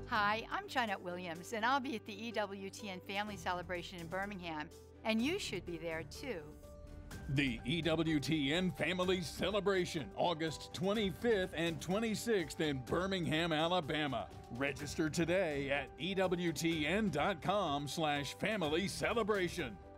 Hi, I'm Johnnette Williams, and I'll be at the EWTN Family Celebration in Birmingham, and you should be there too. The EWTN Family Celebration, August 25th and 26th in Birmingham, Alabama. Register today at EWTN.com/family celebration.